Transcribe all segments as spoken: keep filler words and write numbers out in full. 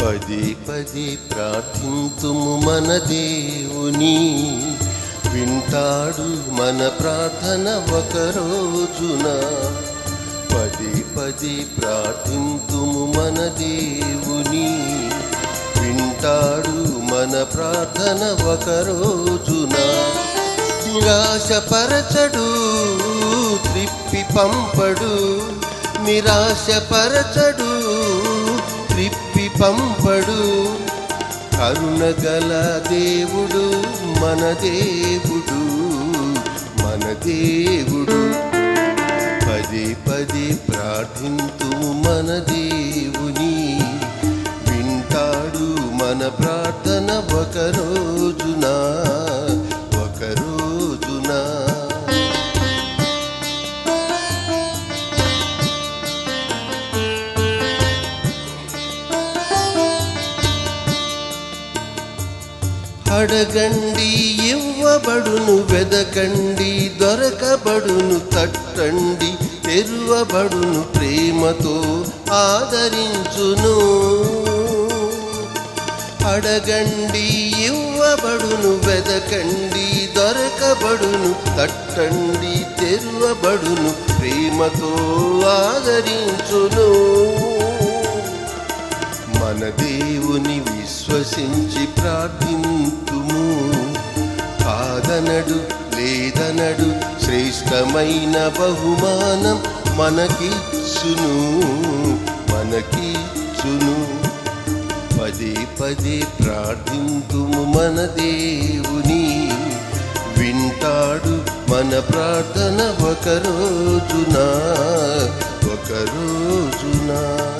పది పది ప్రార్థింతుము మన దేవుని, వింటాడు మన ప్రార్థన ఒక రోజున. పది పది ప్రార్థింతుము మన దేవుని, వింటాడు మన ప్రార్థన ఒక రోజున. నిరాశపరచడు త్రిప్పి పంపడు, నిరాశపరచడు త్రిప్పి పంపడు. కరుణగల దేవుడు మన దేవుడు, మన దేవుడు. పది పది ప్రార్థింతుము మన దేవుని, వింటాడు మన ప్రార్థన ఒక రోజున, ఒక రోజున. అడగండి ఇవ్వబడును, వెదకండి దొరకబడును, తట్టండి తెరువబడును, ప్రేమతో ఆదరించును. అడగండి ఇవ్వబడును, వెదకండి దొరకబడును, తట్టండి తెరువబడును, ప్రేమతో ఆదరించును. మన దేవుని విశ్వసించి ప్రార్థింతుము, కాదనడు లేదనడు, శ్రేష్టమైన బహుమానం మనకిచ్చును, మనకిచ్చును. పదే పదే ప్రార్థింతుము మన దేవుని, వింటాడు మన ప్రార్థన ఒక రోజున, ఒక రోజున.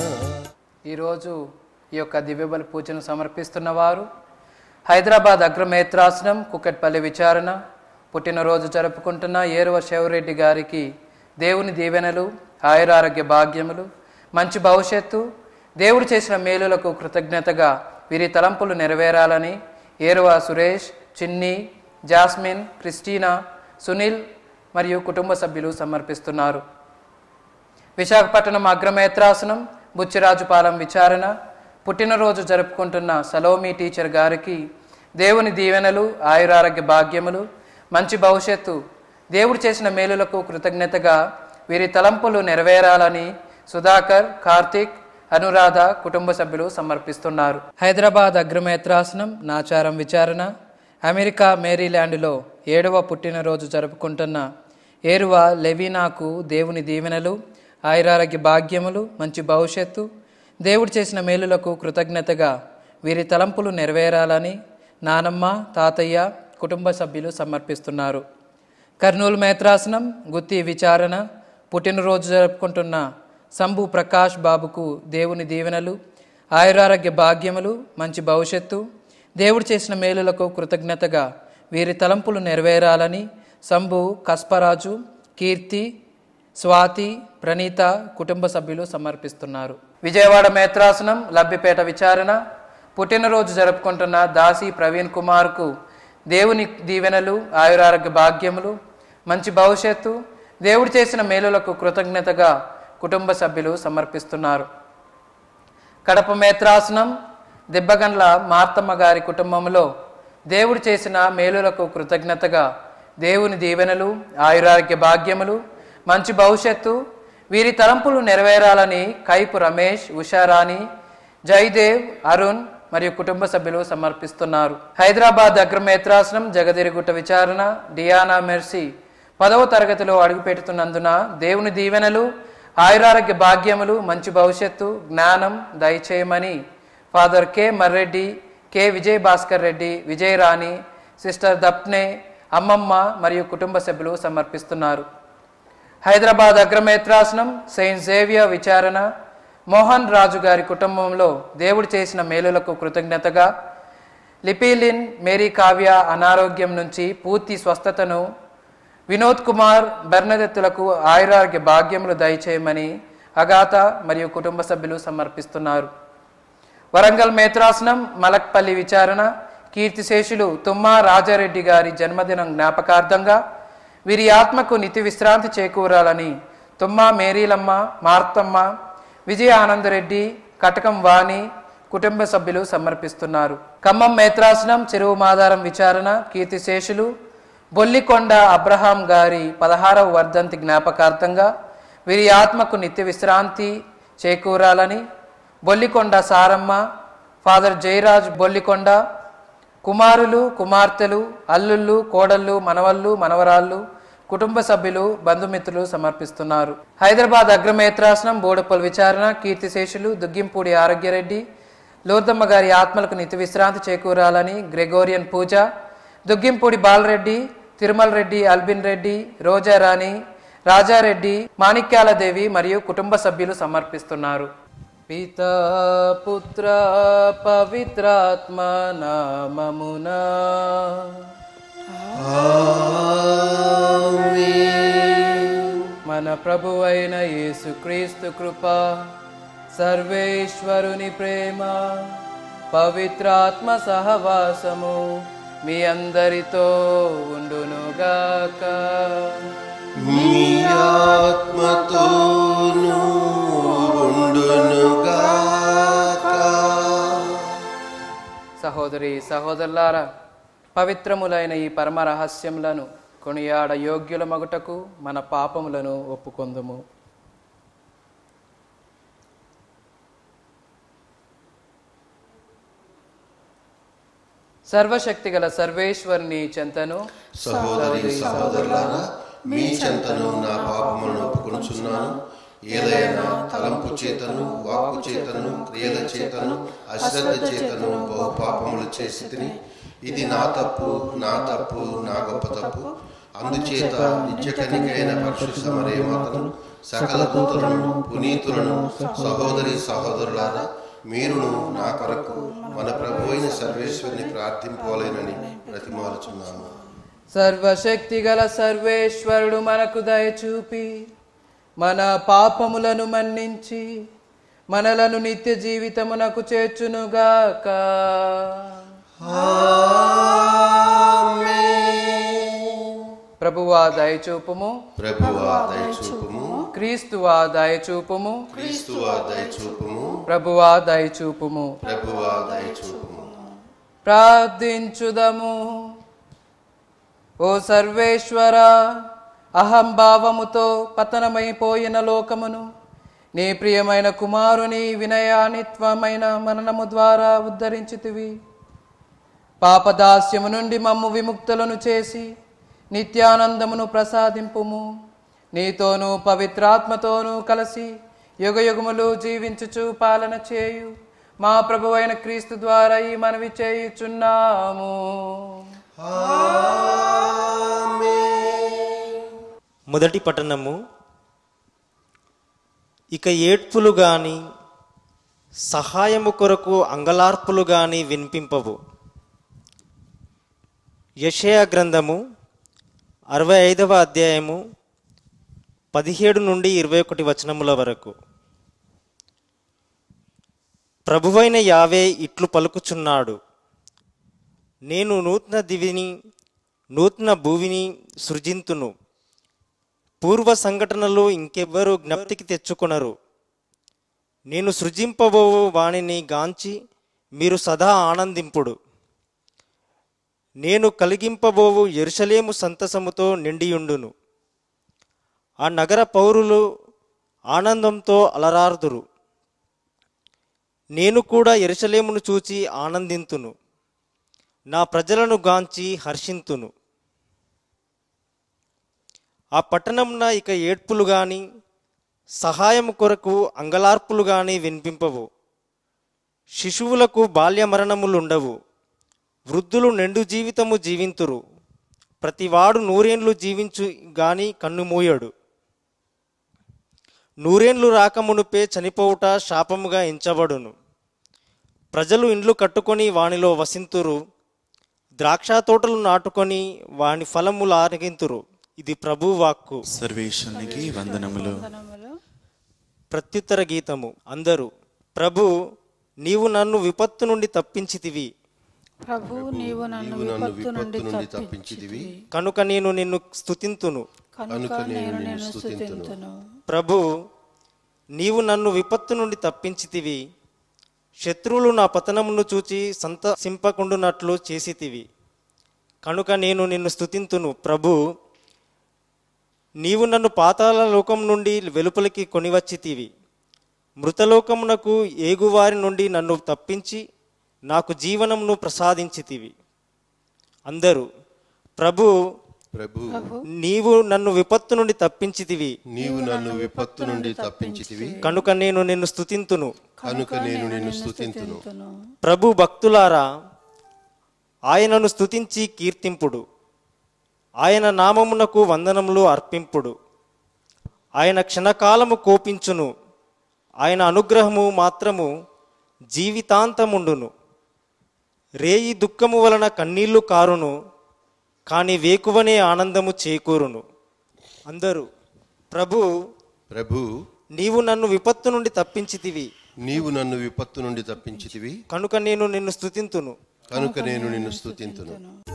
ఈరోజు ఈ యొక్క దివ్యబలి పూజను సమర్పిస్తున్న వారు హైదరాబాద్ అగ్రమేత్రాసనం కుక్కట్పల్లి విచారణ పుట్టినరోజు జరుపుకుంటున్న ఏరువ శివరెడ్డి గారికి దేవుని దీవెనలు, ఆయురారోగ్య భాగ్యములు, మంచి భవిష్యత్తు, దేవుడు చేసిన మేలులకు కృతజ్ఞతగా వీరి తలంపులు నెరవేరాలని ఏరువ సురేష్, చిన్ని, జాస్మిన్, క్రిస్టీనా, సునీల్ మరియు కుటుంబ సభ్యులు సమర్పిస్తున్నారు. విశాఖపట్నం అగ్రమేత్రాసనం బుచ్చిరాజుపాలెం విచారణ పుట్టినరోజు జరుపుకుంటున్న సలోమి టీచర్ గారికి దేవుని దీవెనలు, ఆయురారోగ్య భాగ్యములు, మంచి భవిష్యత్తు, దేవుడు చేసిన మేలులకు కృతజ్ఞతగా వీరి తలంపులు నెరవేరాలని సుధాకర్, కార్తీక్, అనురాధ కుటుంబ సభ్యులు సమర్పిస్తున్నారు. హైదరాబాద్ అగ్రమేత్రాసనం నాచారం విచారణ అమెరికా మేరీల్యాండ్లో ఏడవ పుట్టినరోజు జరుపుకుంటున్న ఏరువ లెవీనాకు దేవుని దీవెనలు, ఆయురారోగ్య భాగ్యములు, మంచి భవిష్యత్తు, దేవుడు చేసిన మేలులకు కృతజ్ఞతగా వీరి తలంపులు నెరవేరాలని నానమ్మ, తాతయ్య కుటుంబ సభ్యులు సమర్పిస్తున్నారు. కర్నూలు మేత్రాసనం గుత్తి విచారణ పుట్టినరోజు జరుపుకుంటున్న సంభు ప్రకాష్ బాబుకు దేవుని దీవెనలు, ఆయురారోగ్య భాగ్యములు, మంచి భవిష్యత్తు, దేవుడు చేసిన మేలులకు కృతజ్ఞతగా వీరి తలంపులు నెరవేరాలని సంభు, కస్పరాజు, కీర్తి, స్వాతి, ప్రణీత కుటుంబ సభ్యులు సమర్పిస్తున్నారు. విజయవాడ మేత్రాసనం లబ్బిపేట విచారణ పుట్టినరోజు జరుపుకుంటున్న దాసి ప్రవీణ్ కుమార్కు దేవుని దీవెనలు, ఆయురారోగ్య భాగ్యములు, మంచి భవిష్యత్తు, దేవుడు చేసిన మేలులకు కృతజ్ఞతగా కుటుంబ సభ్యులు సమర్పిస్తున్నారు. కడప మేత్రాసనం దిబ్బగండ్ల మార్తమ్మ గారి కుటుంబంలో దేవుడు చేసిన మేలులకు కృతజ్ఞతగా దేవుని దీవెనలు, ఆయురారోగ్య భాగ్యములు, మంచి భవిష్యత్తు, వీరి తలంపులు నెరవేరాలని కైపు రమేష్, ఉషారాణి, జయదేవ్, అరుణ్ మరియు కుటుంబ సభ్యులు సమర్పిస్తున్నారు. హైదరాబాద్ అగ్రమేత్రాసనం జగదిరిగుట్ట విచారణ డియానా మెర్సీ పదవ తరగతిలో అడుగుపెడుతున్నందున దేవుని దీవెనలు, ఆయురారోగ్య భాగ్యములు, మంచి భవిష్యత్తు, జ్ఞానం దయచేయమని father K Marreddy, K Vijay Bhaskar Reddy, Vijayarani, sister Daphne, అమ్మమ్మ మరియు కుటుంబ సభ్యులు సమర్పిస్తున్నారు. హైదరాబాద్ అగ్రమేత్రాసనం సెయింట్ జేవియర్ విచారణ మోహన్ రాజు గారి కుటుంబంలో దేవుడు చేసిన మేలులకు కృతజ్ఞతగా లిపిలిన్ మేరీ కావ్య అనారోగ్యం నుంచి పూర్తి స్వస్థతను, వినోద్ కుమార్, బెర్నదెత్తులకు ఆయురారోగ్య భాగ్యములు దయచేయమని అగాత మరియు కుటుంబ సభ్యులు సమర్పిస్తున్నారు. వరంగల్ మేత్రాసనం మలక్పల్లి విచారణ కీర్తిశేషులు తుమ్మా రాజారెడ్డి గారి జన్మదినం జ్ఞాపకార్థంగా వీరి ఆత్మకు నిత్య విశ్రాంతి చేకూరాలని తుమ్మా మేరీలమ్మ, మార్తమ్మ, విజయ ఆనందరెడ్డి, కటకం వాణి, కుటుంబ సభ్యులు సమర్పిస్తున్నారు. ఖమ్మం మేత్రాసనం చెరువు మాదారం విచారణ కీర్తిశేషులు బొల్లికొండ అబ్రహాం గారి పదహారవ వర్ధంతి జ్ఞాపకార్థంగా వీరి ఆత్మకు నిత్య విశ్రాంతి చేకూరాలని బొల్లికొండ సారమ్మ, ఫాదర్ జయరాజ్ బొల్లికొండ, కుమారులు, కుమార్తెలు, అల్లుళ్ళు, కోడళ్ళు, మనవళ్ళు, మనవరాళ్ళు, కుటుంబ సభ్యులు, బంధుమిత్రులు సమర్పిస్తున్నారు. హైదరాబాద్ అగ్రమేత్రాసనం బోడపల్ విచారణ కీర్తిశేషులు దుగ్గింపూడి ఆరోగ్యరెడ్డి, లూర్దమ్మ గారి ఆత్మలకు నిత్య విశ్రాంతి చేకూరాలని గ్రెగోరియన్ పూజ, దుగ్గింపూడి బాలరెడ్డి, తిరుమల రెడ్డి, అల్బిన్ రెడ్డి, రోజారాణి, రాజారెడ్డి, మాణిక్యాల దేవి మరియు కుటుంబ సభ్యులు సమర్పిస్తున్నారు. పితా పుత్ర పవిత్రాత్మ నామమునా మన ప్రభువైన యేసుక్రీస్తు కృప, సర్వేశ్వరుని ప్రేమ, పవిత్రాత్మ సహవాసము మీ అందరితో ఉండునుగాక. మీ ఆత్మతోను ఉండునుగాక. సహోదరి సహోదరులారా, పవిత్రములైన ఈ పరమ రహస్యములను కొనియాడ యోగ్యుల మగుటకు మన పాపములను ఒప్పుకొందుము. సర్వశక్తి గల సర్వేశ్వరుని చెంతను, సహోదరి సహోదరులారా, మీ చెంతను నా పాపములను ఒప్పుకొనుచున్నాను. ఏదైనా తలంపు చేతను, వాక్కు చేతను, క్రియల చేతను, అశ్రద్ధ చేతను బహు పాపములు చేసి తిని, ఇది నా తప్పు, నా తప్పు, నా గొప్ప తప్పు. అందుచేత నిత్య కన్నికైన పరిశుద్ధ మరియమాతను, సకల దూతలను, పునీతులను, సహోదరి సహోదరులారా, మీరును నా కొరకు మన ప్రభు అయిన సర్వేశ్వరుని ప్రార్థింపలేనని ప్రతిమాలుచున్నాము. సర్వశక్తి గల సర్వేశ్వరుడు మనకు దయచూపి మన పాపములను మన్నించి మనలను నిత్య జీవితమునకు చేర్చునుగాక. ప్రభువా దయచూపుము, ప్రభువా దయచూపుము, క్రీస్తువా దయచూపుము, క్రీస్తువా దయచూపుము, ప్రభువా దయచూపుము, ప్రభువా దయచూపుము. ప్రార్థించుదము. ఓ సర్వేశ్వర, అహంభావముతో పతనమైపోయిన లోకమును నీ ప్రియమైన కుమారుని వినయానిత్వమైన మననము ద్వారా ఉద్ధరించితివి. పాపదాస్యము నుండి మమ్ము విముక్తులను చేసి నిత్యానందమును ప్రసాదింపుము. నీతోనూ పవిత్రాత్మతోనూ కలిసి యుగయుగములు జీవించుచు పాలన చేయు మా ప్రభువైన క్రీస్తు ద్వారా ఈ మనవి చేయుచున్నాము. మొదటి పట్టణము. ఇక ఏడ్పులు గాని సహాయము కొరకు అంగలార్పులు గాని వినిపింపవు. యెషయా గ్రంథము అరవై ఐదవ అధ్యాయము పదిహేడు నుండి ఇరవై ఒకటి వచనముల వరకు. ప్రభువైన యావే ఇట్లు పలుకుచున్నాడు, నేను నూతన దివిని నూతన భూమిని సృజింతును, పూర్వ సంఘటనలు ఇంకెవ్వరూ జ్ఞప్తికి తెచ్చుకొనరు. నేను సృజింపబోవు వాణిని గాంచి మీరు సదా ఆనందింపుడు. నేను కలిగింపబోవు యెరూషలేము సంతసముతో నిండియుండును. ఆ నగర పౌరులు ఆనందంతో అలరార్దురు. నేను కూడా యెరూషలేమును చూచి ఆనందింతును, నా ప్రజలను గాంచి హర్షింతును. ఆ పట్టణమున ఇక ఏడ్పులు గాని సహాయము కొరకు అంగలార్పులు గాని వినిపింపవు. శిశువులకు బాల్య మరణములుండవు. వృద్ధులు నిండు జీవితము జీవింతురు. ప్రతివాడు నూరేండ్లు జీవించు గాని కన్ను మూయడు. నూరేండ్లు రాకమునుపే చనిపోవుట శాపముగా ఎంచబడును. ప్రజలు ఇండ్లు కట్టుకొని వానిలో వసింతురు. ద్రాక్ష తోటలు నాటుకొని వాని ఫలములు ఆరగింతురు. ఇది ప్రభు వాక్కు. సర్వేశ్వరునికి వందనములు. ప్రత్యుత్తర గీతము. అందరూ, ప్రభు నీవు నన్ను విపత్తు నుండి తప్పించితివి, ప్రభు నీవు నన్ను విపత్తు నుండి తప్పించితివి, కనుక నేను నిన్ను స్తుతింతును. కనుక నేను నిన్ను స్తుతింతును. ప్రభు నీవు నన్ను విపత్తు నుండి తప్పించితివి, శత్రువులు నా పతనమును చూచి సంతసింపకుండునట్లు చేసితివి. కనుక నేను నిన్ను స్తుతింతును. ప్రభు, నీవు నన్ను పాతాళ లోకం నుండి వెలుపలికి కొనివచ్చితివి. మృతలోకమునకు ఏగువారి నుండి నన్ను తప్పించి నాకు జీవనమును ప్రసాదించితివి. అందరూ ప్రభు, ప్రభు, నీవు నన్ను విపత్తు నుండి తప్పించితివి. నీవు నన్ను విపత్తు నుండి తప్పించితివి. కనుక నేను నిన్ను స్తుతింతును. కనుక నేను నిన్ను స్తుతింతును. ప్రభు భక్తులారా, ఆయనను స్తుతించి కీర్తింపుడు. ఆయన నామమునకు వందనములు అర్పింపుడు. ఆయన క్షణకాలము కోపించును. ఆయన అనుగ్రహము మాత్రము జీవితాంతముండును. రేయి దుఃఖము వలన కన్నీళ్లు కారును, కానీ వేకువనే ఆనందము చేకూరును. అందరూ ప్రభు, ప్రభు, నీవు నన్ను విపత్తు నుండి తప్పించితివి. నీవు నన్ను విపత్తు నుండి తప్పించితివి. కనుక నేను నిన్ను స్తుతింతును. కనుక నేను నిన్ను స్తుతింతును.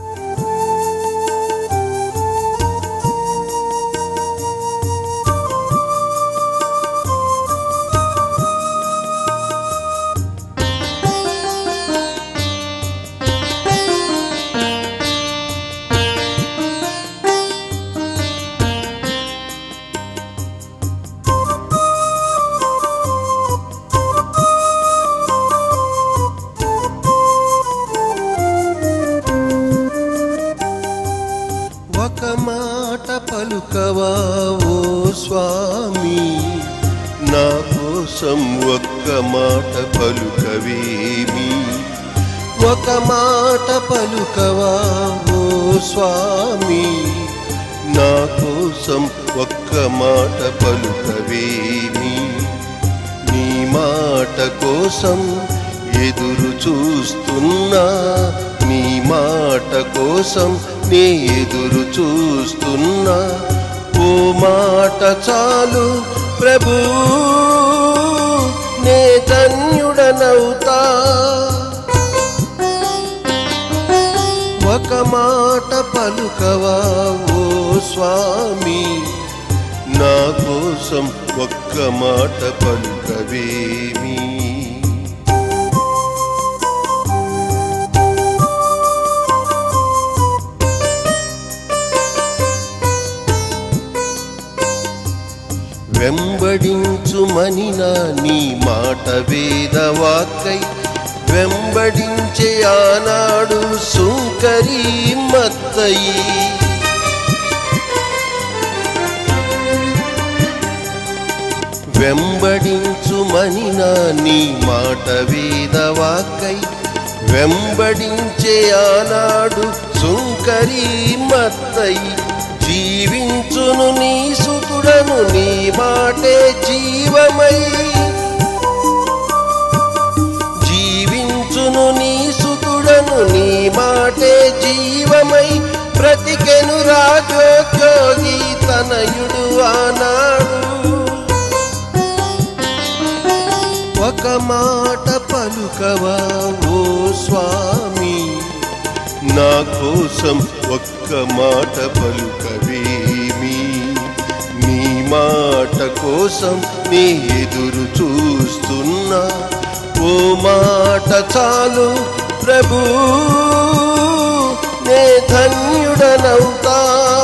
పలుకవా ఓ స్వామి, నా కోసం ఒక్క మాట పలుకవేమి. ఒక మాట పలుకవా ఓ స్వామి, నా కోసం ఒక్క మాట పలుకవేమి. నీ మాట కోసం ఎదురు చూస్తున్నా, నీ మాట కోసం నే ఎదురు చూస్తున్నా. ఓ మాట చాలు ప్రభు, నే ధన్యుడనవుతా. ఒక మాట పలుకవా ఓ స్వామి, నా కోసం ఒక్క మాట పలుకవేమి. వెంబడించుమని నా నీ మాట వేదవాక్కై, వెంబడించే ఆనాడు సుంకరీ మత్తయి. వెంబడించుమని నా నీ మాట వేదవాక్కై, వెంబడించే ఆనాడు సుంకరీ మత్తయి. జీవించును నీ సుతుడను, నీ మాటే జీవమై. జీవించును నీ సుతుడను, నీ మాటే జీవమై. బ్రతికెను రాజోద్యోగి తనయుడు ఆనాడు. ఒక మాట పలుకవా ఓ స్వామి, నా కోసం ఒక్క మాట పలుకవేమి. నీ మాట కోసం నే ఎదురు చూస్తున్నా. ఓ మాట చాలు ప్రభు, నే ధన్యుడనవుతా.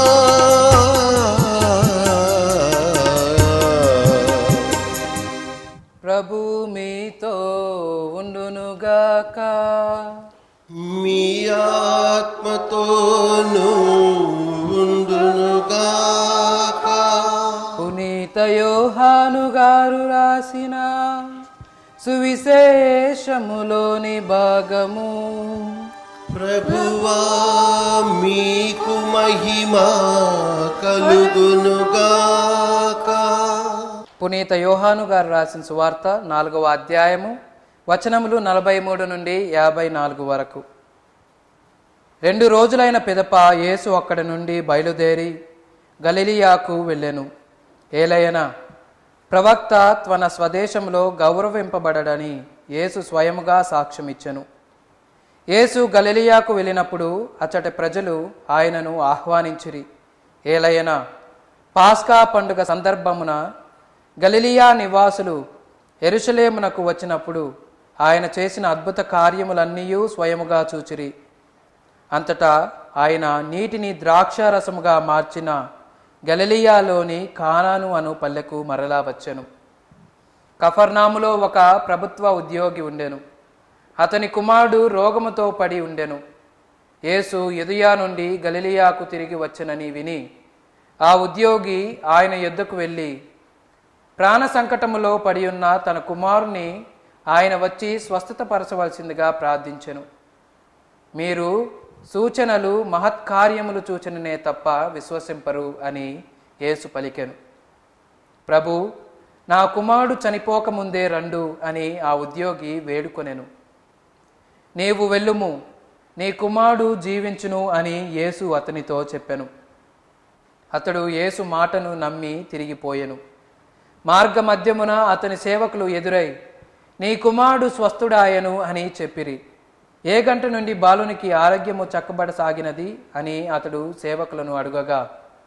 ప్రభు మీతో ఉండునుగాక. మీ ఆత్మతోనూ ఉండునుగాక. పునీత యోహాను గారు రాసిన సువిశేషములోని భాగము. ప్రభువా మీకు మహిమ కలుగునుగాక. పునీత యోహాను గారు రాసిన సువార్త నాలుగవ అధ్యాయము వచనములు నలభై మూడు నుండి యాభై నాలుగు వరకు. రెండు రోజులైన పిదప యేసు అక్కడి నుండి బయలుదేరి గలిలియాకు వెళ్ళెను. ఏలయనా ప్రవక్త తన స్వదేశంలో గౌరవింపబడడని యేసు స్వయముగా సాక్ష్యమిచ్చెను. యేసు గలిలియాకు వెళ్ళినప్పుడు అచ్చటి ప్రజలు ఆయనను ఆహ్వానించిరి. ఏలయనా పాస్కా పండుగ సందర్భమున గలిలియా నివాసులు యెరూషలేమునకు వచ్చినప్పుడు ఆయన చేసిన అద్భుత కార్యములన్నీ స్వయముగా చూచిరి. అంతటా ఆయన నీటిని ద్రాక్షారసముగా మార్చిన గలిలియాలోని కానాను అను పల్లెకు మరలా వచ్చెను. కఫర్నాములో ఒక ప్రభుత్వ ఉద్యోగి ఉండెను. అతని కుమారుడు రోగముతో పడి ఉండెను. యేసు యూదయ నుండి గలిలియాకు తిరిగి వచ్చెనని విని ఆ ఉద్యోగి ఆయన యొద్దకు వెళ్ళి ప్రాణ సంకటములో పడి ఉన్న తన కుమారుని ఆయన వచ్చి స్వస్థత పరచవలసిందిగా ప్రార్థించెను. మీరు సూచనలు మహత్కార్యములు చూచననే తప్ప విశ్వసింపరు అని యేసు పలికెను. ప్రభు, నా కుమారుడు చనిపోకముందే రండు అని ఆ ఉద్యోగి వేడుకొనెను. నీవు వెళ్ళుము, నీ కుమారుడు జీవించును అని యేసు అతనితో చెప్పెను. అతడు యేసు మాటను నమ్మి తిరిగిపోయెను. మార్గ మధ్యమున అతని సేవకులు ఎదురై నీ కుమారుడు స్వస్థుడాయను అని చెప్పిరి. ఏ గంట నుండి బాలునికి ఆరోగ్యము చక్కబడసాగినది అని అతడు సేవకులను అడుగగా,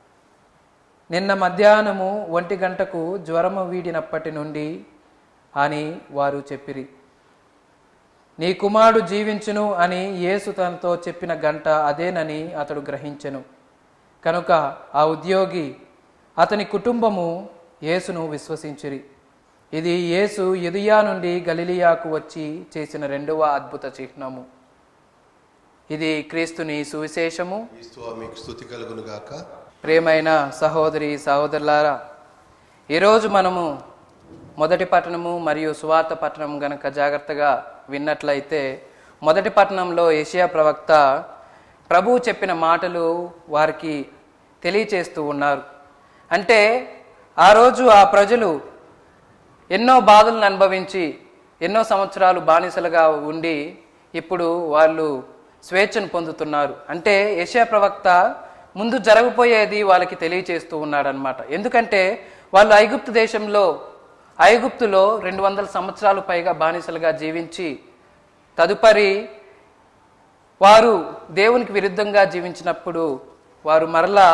నిన్న మధ్యాహ్నము ఒంటి గంటకు జ్వరము వీడినప్పటి నుండి అని వారు చెప్పిరి. నీ కుమారుడు జీవించును అని యేసు తనతో చెప్పిన గంట అదేనని అతడు గ్రహించెను. కనుక ఆ ఉద్యోగి అతని కుటుంబము యేసును విశ్వసించిరి. ఇది యేసు యూదయ నుండి గలిలియాకు వచ్చి చేసిన రెండవ అద్భుత చిహ్నము. ఇది క్రీస్తుని సువిశేషము. మీకు స్తుతి కలుగును గాక. ప్రియమైన సహోదరి సహోదరులారా, ఈరోజు మనము మొదటి పట్టణము మరియు సువార్త పట్టణం గనక జాగ్రత్తగా విన్నట్లయితే, మొదటి పట్టణంలో యెషయా ప్రవక్త ప్రభువు చెప్పిన మాటలు వారికి తెలియచేస్తూ ఉన్నారు. అంటే ఆ రోజు ఆ ప్రజలు ఎన్నో బాధలను అనుభవించి ఎన్నో సంవత్సరాలు బానిసలుగా ఉండి ఇప్పుడు వాళ్ళు స్వేచ్ఛను పొందుతున్నారు. అంటే యెషయా ప్రవక్త ముందు జరగబోయేది వాళ్ళకి తెలియచేస్తూ ఉన్నాడనమాట. ఎందుకంటే వాళ్ళు ఐగుప్తు దేశంలో ఐగుప్తులో రెండు వందల సంవత్సరాలు పైగా బానిసలుగా జీవించి తదుపరి వారు దేవునికి విరుద్ధంగా జీవించినప్పుడు వారు మరలా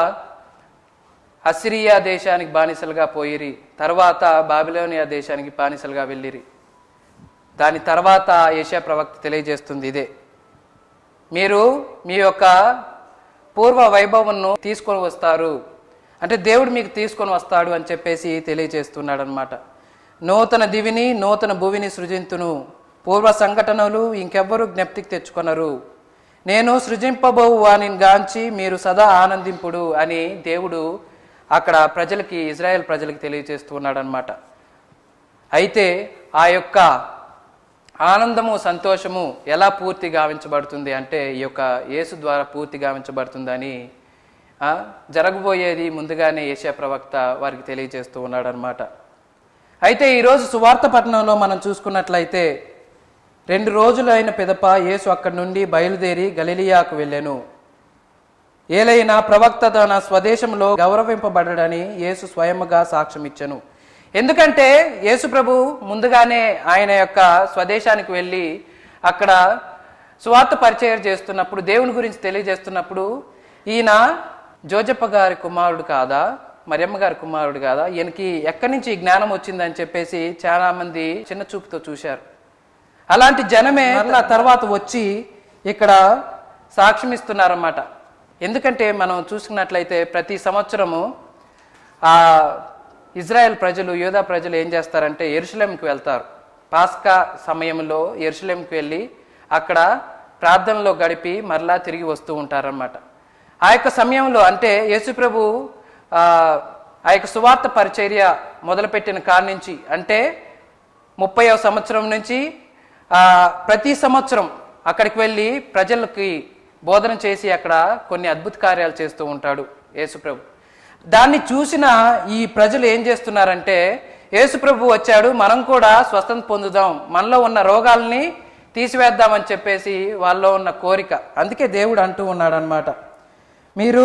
అసిరియా దేశానికి బానిసలుగా పోయిరి. తర్వాత బాబిలోనియా దేశానికి బానిసలుగా వెళ్ళిరి. దాని తర్వాత యెషయా ప్రవక్త తెలియజేస్తుంది ఇదే, మీరు మీ యొక్క పూర్వ వైభవంను తీసుకొని వస్తారు, అంటే దేవుడు మీకు తీసుకొని వస్తాడు అని చెప్పేసి తెలియజేస్తున్నాడు అనమాట. నూతన దివిని నూతన భూమిని సృజింతును, పూర్వ సంఘటనలు ఇంకెవ్వరూ జ్ఞప్తికి తెచ్చుకొనరు, నేను సృజింపబోవు వానిని గాంచి మీరు సదా ఆనందింపుడు అని దేవుడు అక్కడ ప్రజలకి, ఇజ్రాయెల్ ప్రజలకి తెలియజేస్తూ ఉన్నాడు అనమాట. అయితే ఆ యొక్క ఆనందము సంతోషము ఎలా పూర్తి గావించబడుతుంది అంటే ఈ యొక్క యేసు ద్వారా పూర్తి గావించబడుతుందని జరగబోయేది ముందుగానే యెషయా ప్రవక్త వారికి తెలియజేస్తూ ఉన్నాడు అనమాట. అయితే ఈరోజు సువార్త పట్టణంలో మనం చూసుకున్నట్లయితే రెండు రోజులైన పిదప యేసు అక్కడి నుండి బయలుదేరి గలిలియాకు వెళ్ళెను. ఏలైనా ప్రవక్త తన స్వదేశంలో గౌరవింపబడడని యేసు స్వయముగా సాక్ష్యం ఇచ్చెను. ఎందుకంటే యేసు ప్రభు ముందుగానే ఆయన యొక్క స్వదేశానికి వెళ్ళి అక్కడ సువార్త పరిచయం చేస్తున్నప్పుడు, దేవుని గురించి తెలియజేస్తున్నప్పుడు, ఈయన జోజప్ప గారి కుమారుడు కాదా, మరియమ్మ గారి కుమారుడు కాదా, ఈయనకి ఎక్కడి నుంచి జ్ఞానం వచ్చిందని చెప్పేసి చాలా మంది చిన్న చూపుతో చూశారు. అలాంటి జనమే మరలా తర్వాత వచ్చి ఇక్కడ సాక్ష్యం ఇస్తున్నారన్నమాట. ఎందుకంటే మనం చూసుకున్నట్లయితే ప్రతి సంవత్సరము ఆ ఇజ్రాయెల్ ప్రజలు, యూదా ప్రజలు ఏం చేస్తారంటే యెరూషలేంకి వెళ్తారు. పాస్కా సమయంలో యెరూషలేంకి వెళ్ళి అక్కడ ప్రార్థనలో గడిపి మరలా తిరిగి వస్తూ ఉంటారన్నమాట. ఆ యొక్క సమయంలో అంటే యేసు ప్రభు ఆ యొక్క సువార్త పరిచర్య మొదలుపెట్టిన కాడి నుంచి అంటే ముప్పైవ సంవత్సరం నుంచి ప్రతి సంవత్సరం అక్కడికి వెళ్ళి ప్రజలకి బోధన చేసి అక్కడ కొన్ని అద్భుత కార్యాలు చేస్తూ ఉంటాడు యేసు ప్రభు. దాన్ని చూసిన ఈ ప్రజలు ఏం చేస్తున్నారంటే, యేసు ప్రభు వచ్చాడు, మనం కూడా స్వస్థత పొందుదాం, మనలో ఉన్న రోగాల్ని తీసివేద్దామని చెప్పేసి వాళ్ళలో ఉన్న కోరిక. అందుకే దేవుడు అంటూ ఉన్నాడు అనమాట, మీరు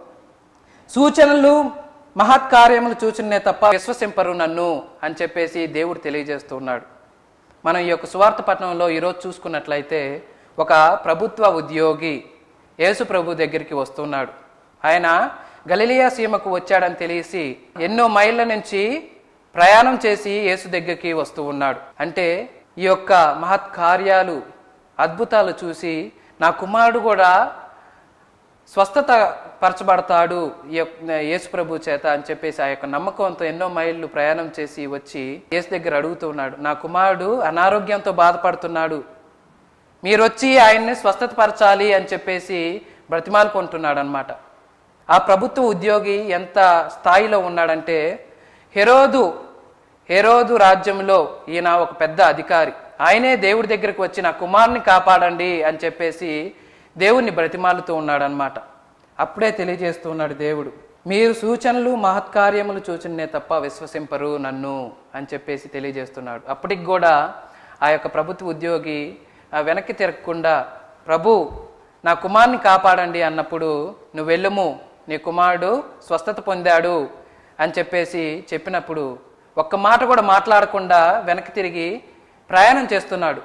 సూచనలు మహత్కార్యములు చూచినే తప్ప విశ్వసింపరు నన్ను అని చెప్పేసి దేవుడు తెలియజేస్తూ ఉన్నాడు. మనం ఈ యొక్క సువార్త పట్టణంలో ఈరోజు చూసుకున్నట్లయితే ఒక ప్రభుత్వ ఉద్యోగి యేసు ప్రభు దగ్గరికి వస్తున్నాడు. ఆయన గలిలియా సీమకు వచ్చాడని తెలిసి ఎన్నో మైళ్ళ నుంచి ప్రయాణం చేసి యేసు దగ్గరికి వస్తూ ఉన్నాడు. అంటే ఈ యొక్క మహత్ కార్యాలు అద్భుతాలు చూసి నా కుమారుడు కూడా స్వస్థత పరచబడతాడు యేసు ప్రభు చేత అని చెప్పేసి ఆ యొక్క నమ్మకంతో ఎన్నో మైళ్ళు ప్రయాణం చేసి వచ్చి యేసు దగ్గర అడుగుతూ ఉన్నాడు, నా కుమారుడు అనారోగ్యంతో బాధపడుతున్నాడు, మీరు వచ్చి ఆయన్ని స్వస్థత పరచాలి అని చెప్పేసి బ్రతిమాలుకుంటున్నాడు అనమాట. ఆ ప్రభుత్వ ఉద్యోగి ఎంత స్థాయిలో ఉన్నాడంటే హెరోదు హెరోదు రాజ్యంలో ఈయన ఒక పెద్ద అధికారి. ఆయనే దేవుడి దగ్గరికి వచ్చి నా కుమారుని కాపాడండి అని చెప్పేసి దేవుణ్ణి బ్రతిమాలుతూ ఉన్నాడు అనమాట. అప్పుడే తెలియజేస్తూ ఉన్నాడు దేవుడు, మీరు సూచనలు మహత్కార్యములు చూచినే తప్ప విశ్వసింపరు నన్ను అని చెప్పేసి తెలియజేస్తున్నాడు. అప్పటికి కూడా ఆ యొక్క ప్రభుత్వ ఉద్యోగి వెనక్కి తిరగకుండా ప్రభు నా కుమారుని కాపాడండి అన్నప్పుడు నువ్వు వెళ్ళుము, నీ కుమారుడు స్వస్థత పొందాడు అని చెప్పేసి చెప్పినప్పుడు ఒక్క మాట కూడా మాట్లాడకుండా వెనక్కి తిరిగి ప్రయాణం చేస్తున్నాడు.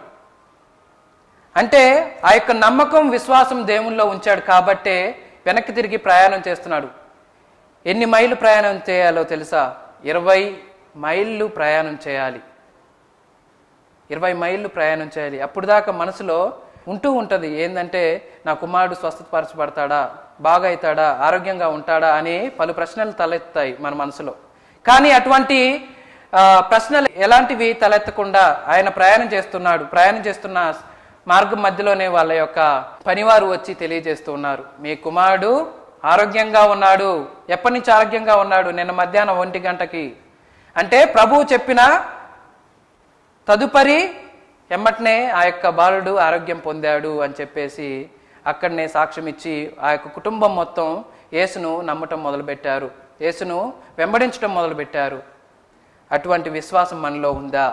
అంటే ఆ యొక్క నమ్మకం విశ్వాసం దేవుల్లో ఉంచాడు కాబట్టే వెనక్కి తిరిగి ప్రయాణం చేస్తున్నాడు. ఎన్ని మైళ్ళు ప్రయాణం చేయాలో తెలుసా? ఇరవై మైళ్ళు ప్రయాణం చేయాలి. ఇరవై మైళ్ళు ప్రయాణం చేయాలి. అప్పుడు దాకా మనసులో ఉంటూ ఉంటుంది ఏంటంటే నా కుమారుడు స్వస్థపరచబడతాడా, బాగా అవుతాడా, ఆరోగ్యంగా ఉంటాడా అని పలు ప్రశ్నలు తలెత్తాయి మన మనసులో. కానీ అటువంటి ప్రశ్నలు ఎలాంటివి తలెత్తకుండా ఆయన ప్రయాణం చేస్తున్నాడు. ప్రయాణం చేస్తున్న మార్గం మధ్యలోనే వాళ్ళ యొక్క పనివారు వచ్చి తెలియజేస్తూ ఉన్నారు, మీ కుమారుడు ఆరోగ్యంగా ఉన్నాడు. ఎప్పటి నుంచి ఆరోగ్యంగా ఉన్నాడు? నిన్న మధ్యాహ్నం ఒంటి గంటకి. అంటే ప్రభువు చెప్పిన తదుపరి ఎమ్మటనే ఆ యొక్క బాలుడు ఆరోగ్యం పొందాడు అని చెప్పేసి అక్కడనే సాక్ష్యం ఇచ్చి ఆ యొక్క కుటుంబం మొత్తం యేసును నమ్మటం మొదలుపెట్టారు, యేసును వెంబడించడం మొదలుపెట్టారు. అటువంటి విశ్వాసం మనలో ఉందా?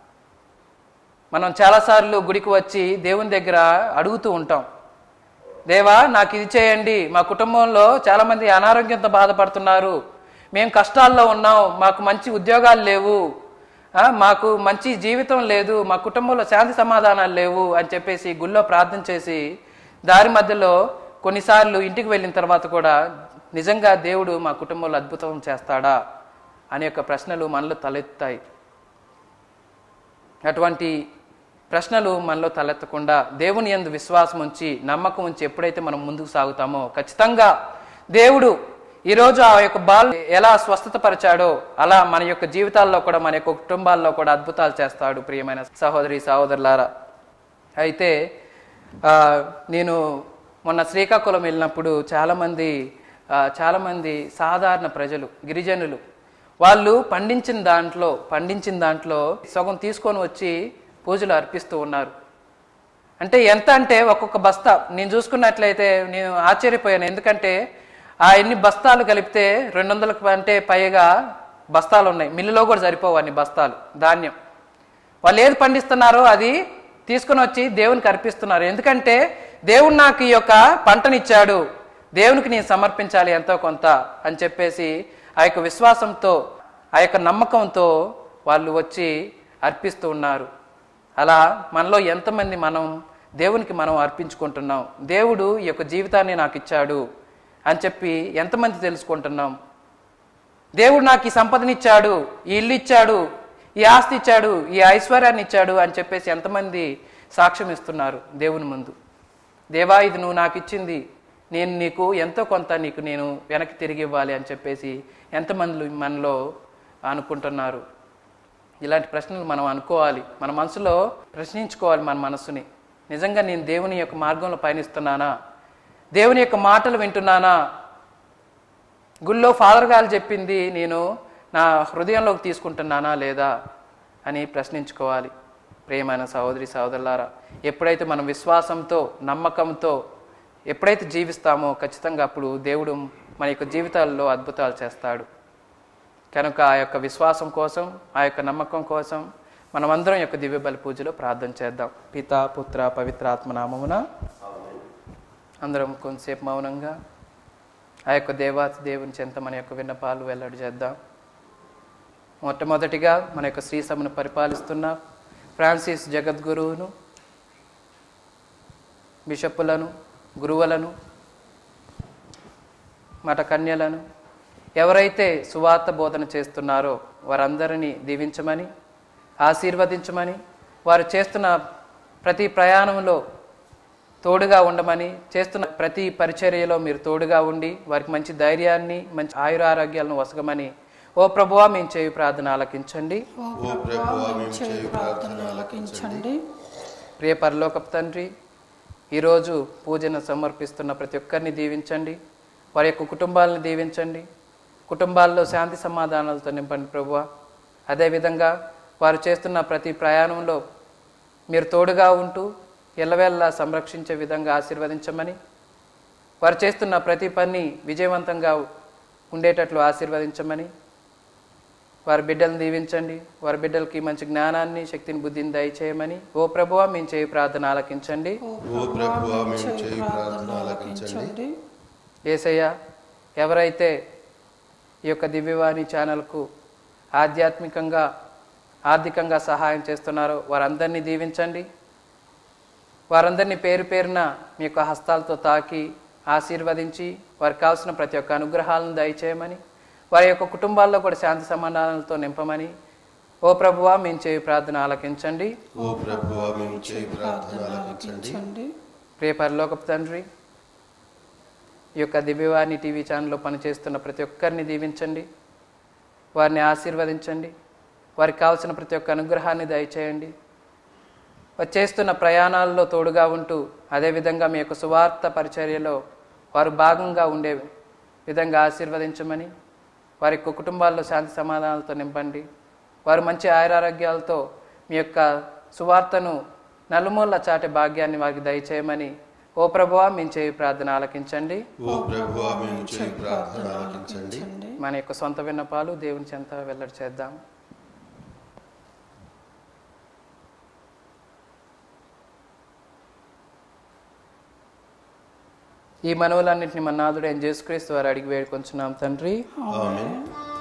మనం చాలాసార్లు గుడికి వచ్చి దేవుని దగ్గర అడుగుతూ ఉంటాం, దేవా నాకు ఇది చేయండి, మా కుటుంబంలో చాలామంది అనారోగ్యంతో బాధపడుతున్నారు, మేము కష్టాల్లో ఉన్నాం, మాకు మంచి ఉద్యోగాలు లేవు, మాకు మంచి జీవితం లేదు, మా కుటుంబంలో శాంతి సమాధానాలు లేవు అని చెప్పేసి గుళ్ళో ప్రార్థన చేసి దారి మధ్యలో కొన్నిసార్లు ఇంటికి వెళ్ళిన తర్వాత కూడా నిజంగా దేవుడు మా కుటుంబంలో అద్భుతం చేస్తాడా అనే యొక్క ప్రశ్నలు మనలో తలెత్తాయి. అటువంటి ప్రశ్నలు మనలో తలెత్తకుండా దేవుని యందు విశ్వాసం ఉంచి నమ్మకం ఉంచి ఎప్పుడైతే మనం ముందుకు సాగుతామో ఖచ్చితంగా దేవుడు ఈరోజు ఆ యొక్క బాలు ఎలా స్వస్థత పరిచాడో అలా మన యొక్క జీవితాల్లో కూడా మన యొక్క కుటుంబాల్లో కూడా అద్భుతాలు చేస్తాడు. ప్రియమైన సహోదరి సహోదరులారా, అయితే నేను మొన్న శ్రీకాకుళం వెళ్ళినప్పుడు చాలామంది చాలామంది సాధారణ ప్రజలు, గిరిజనులు, వాళ్ళు పండించిన దాంట్లో పండించిన దాంట్లో సగం తీసుకొని వచ్చి పూజలు అర్పిస్తూ ఉన్నారు. అంటే ఎంత అంటే ఒక్కొక్క బస్తా నేను చూసుకున్నట్లయితే నేను ఆశ్చర్యపోయాను. ఎందుకంటే ఆ ఎన్ని బస్తాలు కలిపితే రెండు వందలకు అంటే పైగా బస్తాలు ఉన్నాయి. మిల్లులో కూడా సరిపోవు అన్ని బస్తాలు ధాన్యం. వాళ్ళు ఏది పండిస్తున్నారో అది తీసుకుని వచ్చి దేవునికి అర్పిస్తున్నారు. ఎందుకంటే దేవుడు నాకు ఈ యొక్క పంటనిచ్చాడు, దేవునికి నేను సమర్పించాలి ఎంతో కొంత అని చెప్పేసి ఆ యొక్క విశ్వాసంతో ఆ యొక్క నమ్మకంతో వాళ్ళు వచ్చి అర్పిస్తూ ఉన్నారు. అలా మనలో ఎంతమంది మనం దేవునికి మనం అర్పించుకుంటున్నాం, దేవుడు ఈ యొక్క జీవితాన్ని నాకు ఇచ్చాడు అని చెప్పి ఎంతమంది తెలుసుకుంటున్నాం? దేవుడు నాకు ఈ సంపదనిచ్చాడు, ఈ ఇల్లు ఇచ్చాడు, ఈ ఆస్తి ఇచ్చాడు, ఈ ఐశ్వర్యాన్ని ఇచ్చాడు అని చెప్పేసి ఎంతమంది సాక్ష్యం ఇస్తున్నారు దేవుని ముందు? దేవా ఇది నువ్వు నాకు ఇచ్చింది, నేను నీకు ఎంతో కొంత నీకు నేను వెనక్కి తిరిగి ఇవ్వాలి అని చెప్పేసి ఎంతమంది మనలో అనుకుంటున్నారు? ఇలాంటి ప్రశ్నలు మనం అనుకోవాలి, మన మనసులో ప్రశ్నించుకోవాలి మన మనసుని. నిజంగా నేను దేవుని యొక్క మార్గంలో పయనిస్తున్నానా? దేవుని యొక్క మాటలు వింటున్నానా? గుళ్ళో ఫాదర్ గారు చెప్పింది నేను నా హృదయంలోకి తీసుకుంటున్నానా లేదా అని ప్రశ్నించుకోవాలి. ప్రియమైన సహోదరి సహోదరులారా, ఎప్పుడైతే మనం విశ్వాసంతో నమ్మకంతో ఎప్పుడైతే జీవిస్తామో ఖచ్చితంగా అప్పుడు దేవుడు మన యొక్క జీవితాల్లో అద్భుతాలు చేస్తాడు. కనుక ఆ యొక్క విశ్వాసం కోసం, ఆ యొక్క నమ్మకం కోసం మనమందరం యొక్క దివ్య బలి పూజలో ప్రార్థన చేద్దాం. పితా పుత్ర పవిత్రాత్మ నామమున అందరం కొంతసేపు మౌనంగా ఆ యొక్క దేవాతి దేవుని చెంత మన యొక్క విన్నపాలు వెల్లడి చేద్దాం. మొట్టమొదటిగా మన యొక్క శ్రీ సభను పరిపాలిస్తున్న ఫ్రాన్సిస్ జగద్గురువును, బిషప్పులను, గురువులను, మఠ కన్యలను, ఎవరైతే సువార్త బోధన చేస్తున్నారో వారందరినీ దీవించమని, ఆశీర్వదించమని, వారు చేస్తున్న ప్రతి ప్రయాణంలో తోడుగా ఉండమని, చేస్తున్న ప్రతి పరిచర్యలో మీరు తోడుగా ఉండి వారికి మంచి ధైర్యాన్ని, మంచి ఆయురారోగ్యాలను వసగమని ఓ ప్రభువా మేము చేయు ప్రార్థన ఆలకించండి. ఓ ప్రభువా మేము చేయు ప్రార్థన ఆలకించండి. ప్రియ పరలోకపు తండ్రి, ఈరోజు పూజను సమర్పిస్తున్న ప్రతి ఒక్కరిని దీవించండి. వారి యొక్క కుటుంబాలను దీవించండి. కుటుంబాల్లో శాంతి సమాధానాలతో నింపండి ప్రభువా. అదేవిధంగా వారు చేస్తున్న ప్రతి ప్రయాణంలో మీరు తోడుగా ఉంటూ ఎల్లవేళలా సంరక్షించే విధంగా ఆశీర్వదించమని, వారు చేస్తున్న ప్రతి పని విజయవంతంగా ఉండేటట్లు ఆశీర్వదించమని, వారి బిడ్డలను దీవించండి. వారి బిడ్డలకి మంచి జ్ఞానాన్ని, శక్తిని, బుద్ధిని దయచేయమని ఓ ప్రభువా మేము చేయి ప్రార్థన ఆలకించండి. ఓ ప్రభువా మేము చేయి ప్రార్థన ఆలకించండి. యేసయ్య, ఎవరైతే ఈ యొక్క దివ్యవాణి ఛానల్కు ఆధ్యాత్మికంగా, ఆర్థికంగా సహాయం చేస్తున్నారో వారందరినీ దీవించండి. వారందరినీ పేరు పేరున మీ యొక్క హస్తాలతో తాకి ఆశీర్వదించి వారికి కావాల్సిన ప్రతి ఒక్క అనుగ్రహాలను దయచేయమని, వారి యొక్క కుటుంబాల్లో కూడా శాంతి సమాధానాలతో నింపమని ఓ ప్రభువా మేము చేయి ప్రార్థన ఆలకించండి. ఓ ప్రభువా మేము చేయి ప్రార్థన ఆలకించండి. ప్రియ పరలోకపు తండ్రి, ఈ యొక్క దివ్యవాణి టీవీ ఛానల్లో పనిచేస్తున్న ప్రతి ఒక్కరిని దీవించండి. వారిని ఆశీర్వదించండి. వారికి కావాల్సిన ప్రతి ఒక్క అనుగ్రహాన్ని దయచేయండి. వారు చేస్తున్న ప్రయాణాల్లో తోడుగా ఉంటూ అదేవిధంగా మీ యొక్క సువార్త పరిచర్యలో వారు భాగంగా ఉండే విధంగా ఆశీర్వదించమని, వారి యొక్క కుటుంబాల్లో శాంతి సమాధానాలతో నింపండి. వారు మంచి ఆయురారోగ్యాలతో మీ యొక్క సువార్తను నలుమూల చాటే భాగ్యాన్ని వారికి దయచేయమని ఓ ప్రభువా మేము చేయి ప్రార్థన ఆలకించండి. ఓ ప్రభువా మేము చేయి ప్రార్థన ఆలకించండి. మన యొక్క సొంత విన్నపాలు దేవుని చెంత వెల్లడి చేద్దాం. ఈ మనవులన్నింటినీ మన నాథుడు అయిన యేసుక్రీస్తు వారు అడిగి వేడుకొంచున్నాం తండ్రి. ఆమేన్.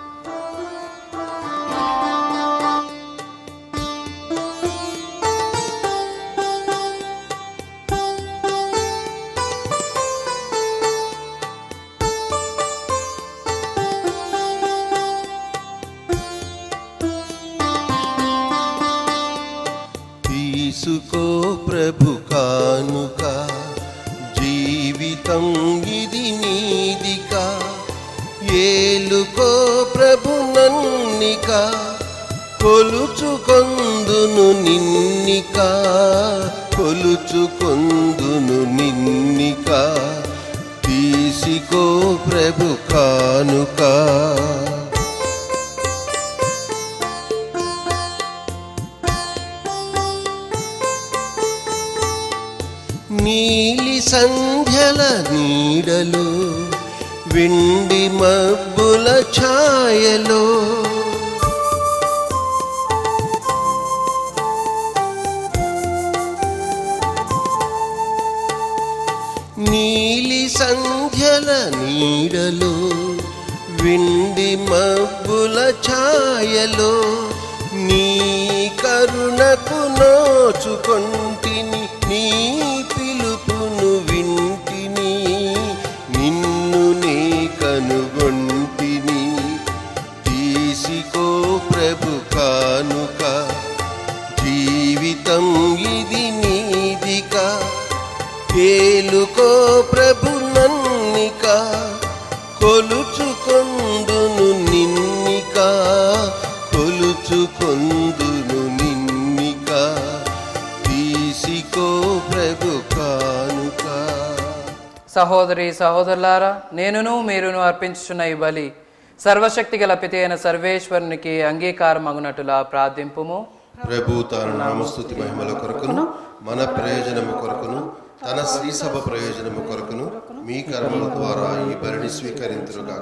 తీసుకో ప్రభు కానుక, జీవితం ఇది నీదిక. ఏలుకో ప్రభు నన్నిక, కొలుచుకొందును నిన్నిక, కొలుచుకొందును నిన్నిక. తీసుకో ప్రభు కానుక. నీలి సంధ్యల నీడలో, వెండి మబ్బుల ఛాయలో, నీలి సంధ్యల నీడలో, వెండి మబ్బుల ఛాయలో, నీ కరుణకు నోచుకొంటిని, నీ పిలుపును వింటిని, నిన్ను నీ కనుగొంటిని. తీసుకో ప్రభు కానుక, జీవితం ఇది నీదిక. ఏలుకో ప్రభు నన్నిక, కొలుచుకొందును నిన్నిక, కొలుచుకొందును నిన్నిక. తీసుకో ప్రభు కానుక. సహోదరి సహోదరులారా, నేనును మీరును అర్పించుచున్న ఈ బలి సర్వశక్తి గల పిత అయిన సర్వేశ్వరునికి అంగీకారం అగునట్టులా ప్రార్థింపుము. ప్రభు తన నామస్తుతి మహిమల కొరకును, మన ప్రయోజనము కొరకును, తన శ్రీ సభ ప్రయోజనము కొరకును మీ కర్మల ద్వారా ఈ బలిని స్వీకరింతురుగాక.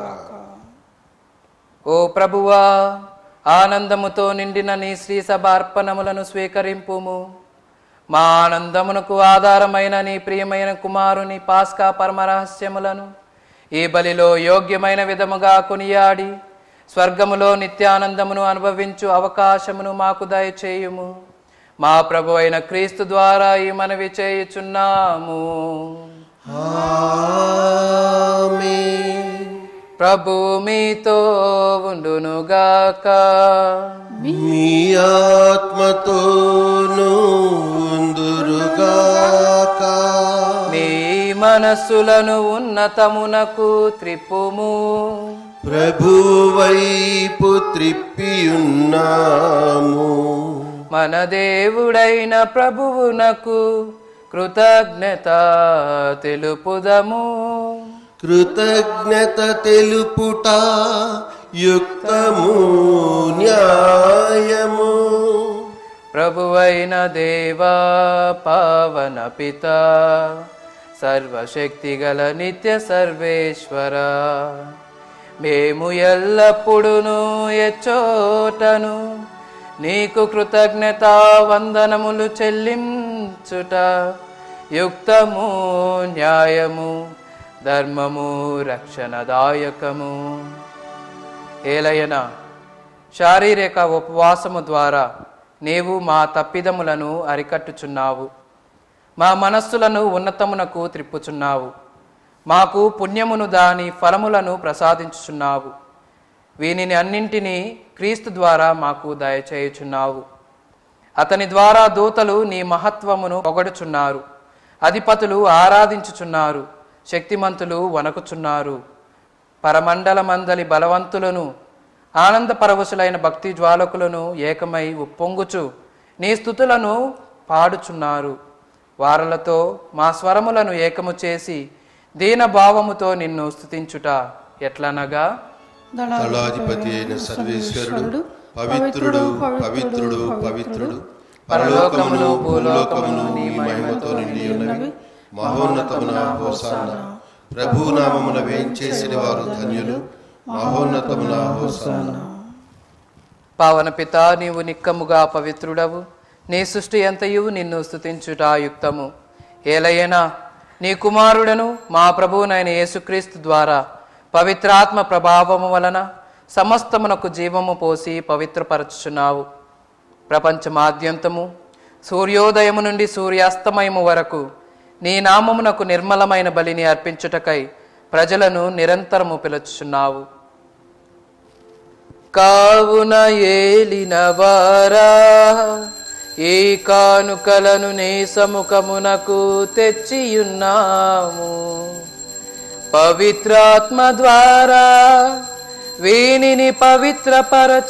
ఓ ప్రభువా, ఆనందముతో నిండిన నీ శ్రీ సభ అర్పణములను స్వీకరింపుము. మా ఆనందమునకు ఆధారమైన నీ ప్రియమైన కుమారుని పాస్కా పరమరహస్యములను ఈ బలిలో యోగ్యమైన విధముగా కొనియాడి స్వర్గములో నిత్యానందమును అనుభవించు అవకాశమును మాకు దయచేయుము. మా ప్రభు అయిన క్రీస్తు ద్వారా ఈ మనవి చేయుచున్నాము. ఆమేన్. ప్రభు మీతో ఉండునుగాక. మీ ఆత్మతోనూ ఉందురుగాక. మీ మనస్సులను ఉన్నతమునకు త్రిప్పుము. ప్రభువైపు త్రిప్పియున్నాము. మన దేవుడైన ప్రభువునకు కృతజ్ఞత తెలుపుదము. కృతజ్ఞత తెలుపుట యుక్తము న్యాయము. ప్రభువైన దేవా పావన పిత సర్వశక్తిగల నిత్య సర్వేశ్వర, మేము ఎల్లప్పుడూ ఎచ్చోటను నీకు కృతజ్ఞత వందనములు చెల్లించుట యుక్తము న్యాయము ధర్మము రక్షణదాయకము. ఏలయన శారీరక ఉపవాసము ద్వారా నీవు మా తప్పిదములను అరికట్టుచున్నావు, మా మనస్సులను ఉన్నతమునకు త్రిప్పుచున్నావు, మాకు పుణ్యమును దాని ఫలములను ప్రసాదించుచున్నావు. వీనిని అన్నింటినీ క్రీస్తు ద్వారా మాకు దయచేయుచున్నావు. అతని ద్వారా దూతలు నీ మహత్వమును పొగడుచున్నారు, అధిపతులు ఆరాధించుచున్నారు, శక్తిమంతులు వణకుచున్నారు. పరమండలమందలి బలవంతులను ఆనందపరవశులైన భక్తి జ్వాలకులను ఏకమై ఉప్పొంగుచు నీ స్తుతులను పాడుచున్నారు. వారలతో మా స్వరములను ఏకము చేసి దీన భావముతో నిన్ను స్తుతించుట ఎట్లనగా, దళాధిపతి అయిన సర్వేశ్వరుడు పవిత్రుడు పవిత్రుడు పవిత్రుడు, పరలోకమును భూలోకమును నీ మహిమతో నిండి ఉన్నవి. మహోన్నతమున హోసాన్న. ప్రభునామమున వేంచేసిన వారు ధన్యులు. మహోన్నతమున హోసాన్న. పావన పిత, నీవు నిక్కముగా పవిత్రుడవు, నీ సృష్టి ఎంతయు నిన్ను స్తుతించుట యుక్తము. ఏలయనా నీ కుమారుడను మా ప్రభువునైన యేసుక్రీస్తు ద్వారా పవిత్రాత్మ ప్రభావము వలన సమస్తమునకు జీవము పోసి పవిత్రపరచుచున్నావు. ప్రపంచమాద్యంతము సూర్యోదయము నుండి సూర్యాస్తమయము వరకు నీ నామమునకు నిర్మలమైన బలిని అర్పించుటకై ప్రజలను నిరంతరము పిలుచుచున్నావు. కావున ఏలిన వారా, ఈ కానుకలను నీ సముఖమునకు తెచ్చియున్నాము. పవిత్రాత్మ ద్వారా వీనిని పవిత్రపరచ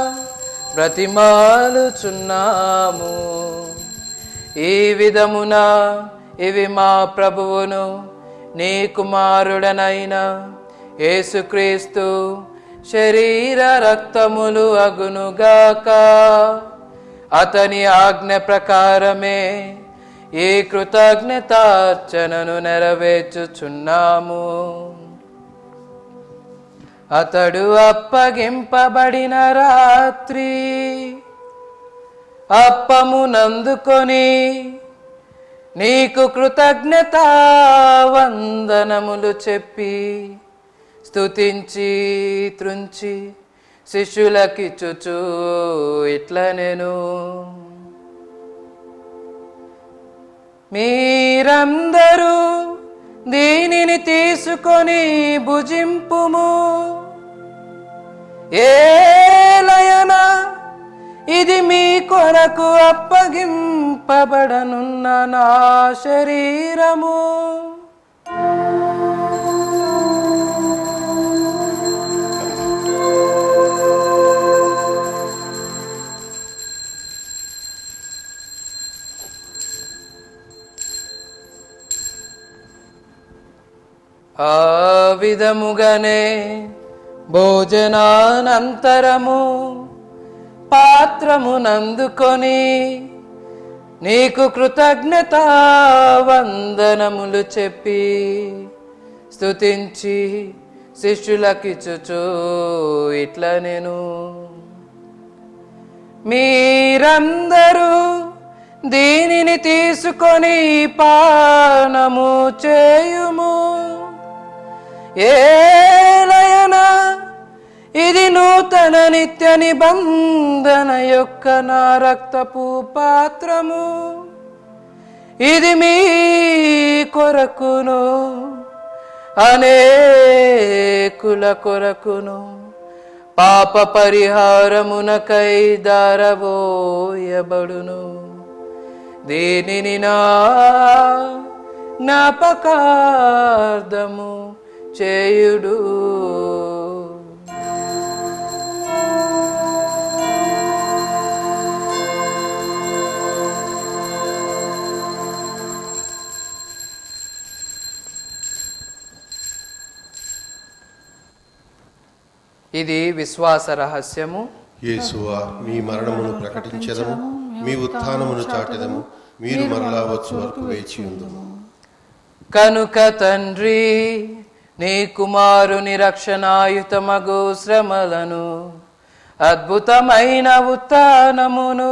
బ్రతిమాలుచున్నాము. ఈ విధమున ఇవి మా ప్రభువును నీ కుమారుడనైన యేసుక్రీస్తు శరీర రక్తములు అగునుగాక. అతని ఆజ్ఞ ప్రకారమే ఈ కృతజ్ఞతార్చనను నెరవేర్చుచున్నాము. అతడు అప్పగింపబడిన రాత్రి అప్పమునందుకొని నీకు కృతజ్ఞతా వందనములు చెప్పి స్తుతించి త్రుంచి శిష్యులకిచ్చుచు ఇట్లనెను, మీరందరూ దీనిని తీసుకొని భుజింపుము. ఏలయన ఇది మీ కొరకు అప్పగింపబడనున్న నా శరీరము. ఆ విధముగానే భోజనానంతరము పాత్రమునందుకొని నీకు కృతజ్ఞతా వందనములు చెప్పి స్తుతించి శిష్యులకిచ్చుచు ఇట్లనెను, మీరందరూ దీనిని తీసుకొని పానము చేయుము. ఏలయనా ఇది నూతన నిత్య నిబంధన యొక్క నా రక్తపు పాత్రము. ఇది మీ కొరకును అనేకుల కొరకును పాప పరిహారమునకై దారవోయబడును. దీనిని నా జ్ఞాపకార్థము చేయుడు. ఇది విశ్వాస రహస్యము. యేసువా, మీ మరణమును ప్రకటించెదము, మీ ఉత్థానమును చాటెదము. మీరు మరలా వచ్చు వరకు వేచి ఉందుము. కనుక తండ్రి, నీ కుమారుని రక్షణాయుతమగు శ్రమలను, అద్భుతమైన ఉత్థానమును,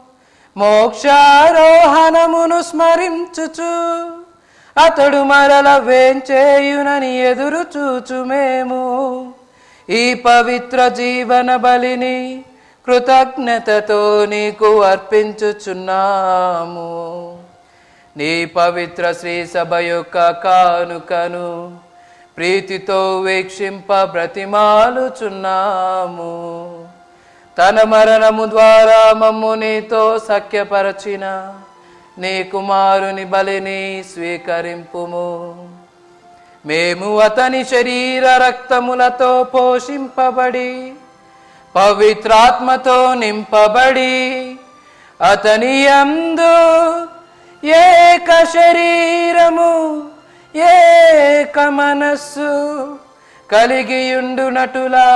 మోక్షారోహణమును స్మరించుచు అతడు మరల వేంచేయునని ఎదురు చూచు మేము ఈ పవిత్ర జీవన బలిని కృతజ్ఞతతో నీకు అర్పించుచున్నాము. నీ పవిత్ర శ్రీ సభ యొక్క కానుకను ప్రీతితో వీక్షింప బ్రతిమాలుచున్నాము. తన మరణము ద్వారా మమ్ము నీతో సఖ్యపరచిన నీ కుమారుని బలిని స్వీకరింపుము. మేము అతని శరీర రక్తములతో పోషింపబడి పవిత్రాత్మతో నింపబడి అతని యందు ఏక శరీరము ఏక మనస్సు కలిగియుండునటులా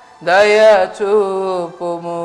దయచూపుము.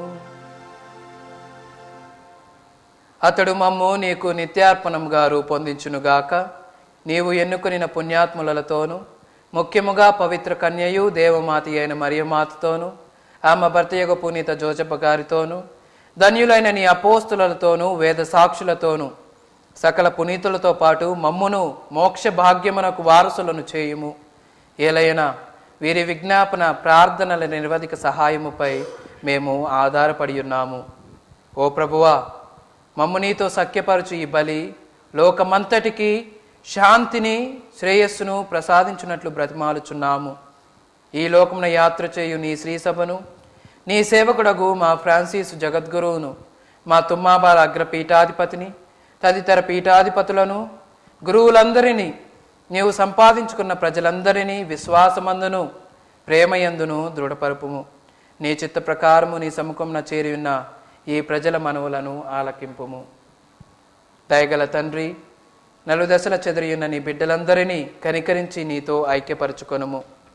అతడు మమ్ము నీకు నిత్యార్పణముగా రూపొందించునుగాక. నీవు ఎన్నుకొనిన పుణ్యాత్ములతోనూ ముఖ్యముగా పవిత్ర కన్యయు దేవమాతి అయిన మరియమాతతోనూ ఆమె భర్తయగు పునీత జోజప్ప గారితోనూ ధన్యులైన నీ అపోస్తులతోనూ వేద సాక్షులతోనూ సకల పునీతులతో పాటు మమ్మును మోక్ష భాగ్యమునకు వారసులను చేయుము. ఏలైనా వీరి విజ్ఞాపన ప్రార్థనల నిరవధిక సహాయముపై మేము ఆధారపడి ఉన్నాము. ఓ ప్రభువా, మమ్ము నీతో సఖ్యపరచు ఈ బలి లోకమంతటికి శాంతిని శ్రేయస్సును ప్రసాదించున్నట్లు బ్రతిమాలుచున్నాము. ఈ లోకమున యాత్ర చేయు నీ శ్రీసభను, నీ సేవకుడగు మా ఫ్రాన్సిస్ జగద్గురువును, మా తుమ్మాబాల అగ్రపీఠాధిపతిని, తదితర పీఠాధిపతులను, గురువులందరినీ, నీవు సంపాదించుకున్న ప్రజలందరినీ విశ్వాసమందును ప్రేమయందును దృఢపరుపుము. నీ చిత్త ప్రకారము నీ సముఖమున చేరి ఉన్న ఈ ప్రజల మనవులను ఆలకింపుము. దయగల తండ్రి, నలుదశల చెదిరియున్న నీ బిడ్డలందరినీ కనికరించి నీతో ఐక్యపరచుకొనుము.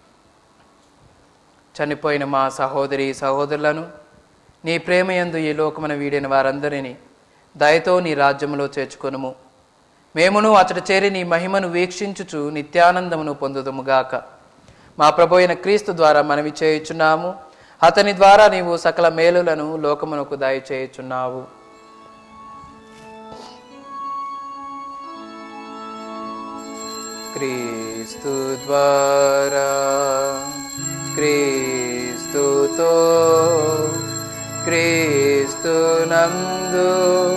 చనిపోయిన మా సహోదరి సహోదరులను నీ ప్రేమయందు ఈ లోకమున వీడిన వారందరినీ దయతో నీ రాజ్యములో చేర్చుకొనుము. మేమును అతడు చేరి నీ మహిమను వీక్షించుచు నిత్యానందమును పొందుదుముగాక. మా ప్రభు అయిన క్రీస్తు ద్వారా మనవి చేయుచున్నాము. అతని ద్వారా నీవు సకల మేలులను లోకమునకు దయచేయుచున్నావు. క్రీస్తు ద్వారా, క్రీస్తుతో, క్రీస్తునందు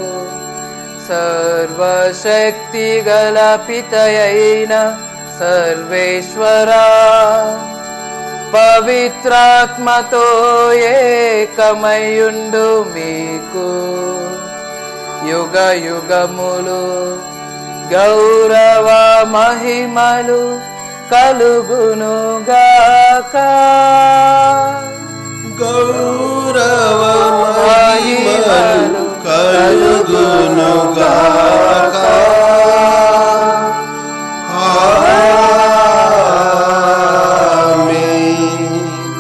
సర్వశక్తి గల పితయైన సర్వేశ్వరా, పవిత్రాత్మతో ఏకమయుండు మీకు యుగ యుగములు గౌరవ మహిమలు కలుగునుగాక. గౌరవ మహిమలు కలుగునుగాక. ఆమేన్.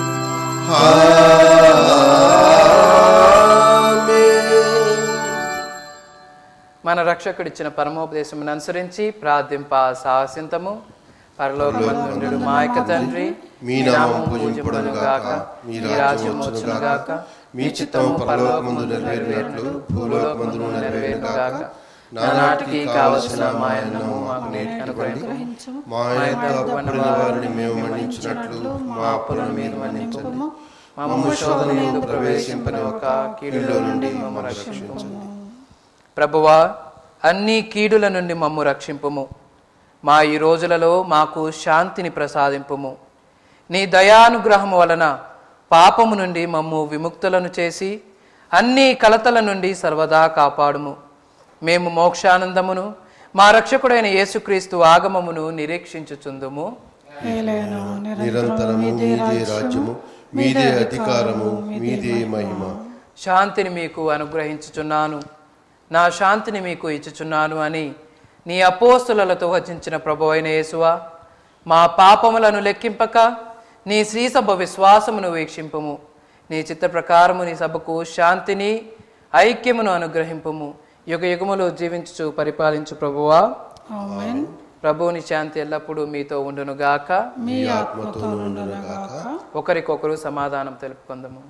మన రక్షకుడిచ్చిన పరమోపదేశమును అనుసరించి ప్రార్థింప సాహసింతము. పరలోకమందుండు మా యొక్క తండ్రి, మీ నామం పూజింపబడునుగాక, మీ రాజ్యం వచ్చునుగాక, మీ చిత్తము పరలోకమందు నెరవేరినట్లు భూలోకమందును నెరవేరునుగాక. నానాటికి కావలసిన మా అన్నము మాకు నేటికి అనుగ్రహించు. మా యొక్క అప్పుల వారిని మేము మన్నించినట్లు మా అప్పులను మీరు మన్నించండి. మమ్ము శోధనయందు ప్రవేశింపనివ్వక కీడులో నుండి మమ్ము రక్షించండి. ప్రభువా, అన్ని కీడుల నుండి మమ్ము రక్షింపుము. మా ఈ రోజులలో మాకు శాంతిని ప్రసాదింపుము. నీ దయానుగ్రహము వలన పాపము నుండి మమ్ము విముక్తులను చేసి అన్ని కలతల నుండి సర్వదా కాపాడుము. మేము మోక్షానందమును మా రక్షకుడైన యేసుక్రీస్తు ఆగమమును నిరీక్షించుచుందుము. నిరంతరము మీదే రాజ్యము, మీదే అధికారము, మీదే మహిమ. శాంతిని మీకు అనుగ్రహించుచున్నాను, నా శాంతిని మీకు ఇచ్చుచున్నాను అని నీ అపోస్తులతో వచించిన ప్రభువైన యేసువా, మా పాపములను లెక్కింపక నీ శ్రీసభ విశ్వాసమును వీక్షింపుము. నీ చిత్త ప్రకారము నీ సభకు శాంతిని ఐక్యమును అనుగ్రహింపుము. యుగ యుగములు జీవించుచు పరిపాలించు ప్రభువా. ఆమేన్. ప్రభువుని శాంతి ఎల్లప్పుడూ మీతో ఉండును గాక, మీ ఆత్మతో ఉండును గాక. ఒకరికొకరు సమాధానం తెలుపుకుందాము.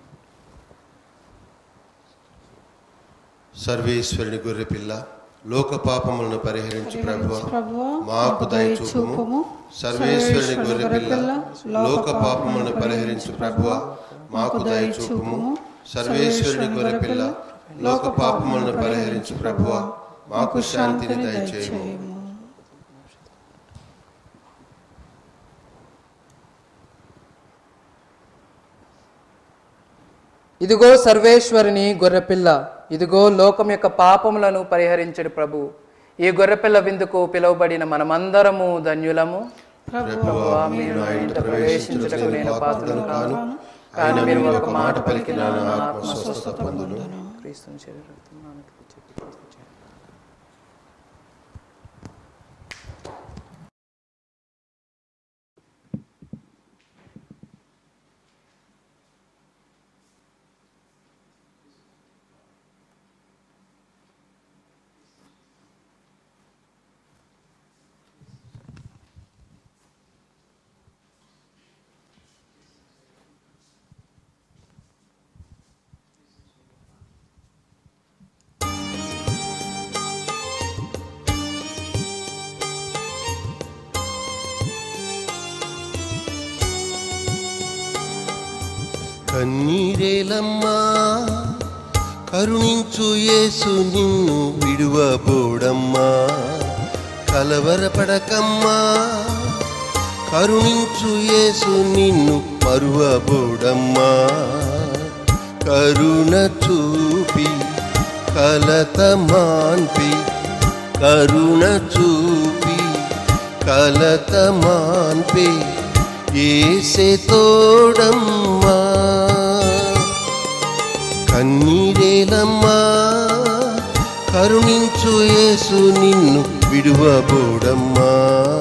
సర్వేశ్వరుని గొర్రె పిల్ల, లోక పాపములను పరిహరించు ప్రభువా, ప్రభువా, మాకు దయ చూపుము. సర్వేశ్వరుని గొర్రె పిల్ల, లోక పాపములను పరిహరించు ప్రభువా, మాకు దయ చూపుము. సర్వేశ్వరుని గొర్రె పిల్ల, లోక పాపములను పరిహరించు ప్రభువా, మాకు శాంతిని దయచేయము. ఇదిగో సర్వేశ్వరుని గొర్రెపిల్ల, ఇదిగో లోకం యొక్క పాపములను పరిహరించడు ప్రభు. ఈ గొర్రెపిల్ల విందుకు పిలువబడిన మనమందరము ధన్యులము. ప్రభువా, మీరు నా ఇంట ప్రవేశించుటకు నేను పాత్రను కాను, కానీ మీరు ఒక మాట పలికిన నా ఆత్మ స్వస్థత పొందును. క్రీస్తుని శరీరం కన్నీరేలమ్మా, కరుణించు యేసు నిన్ను విడువబోడమ్మా. కలవరపడకమ్మా, కరుణించు యేసు నిన్ను మరువబోడమ్మా. కరుణ చూపి కలత మాన్పి, కరుణ చూపి కలత మాన్పి యేసే తోడమ్మా. కన్నీరేలమ్మా, కరుణించు యేసు నిన్ను విడువబోడమ్మా.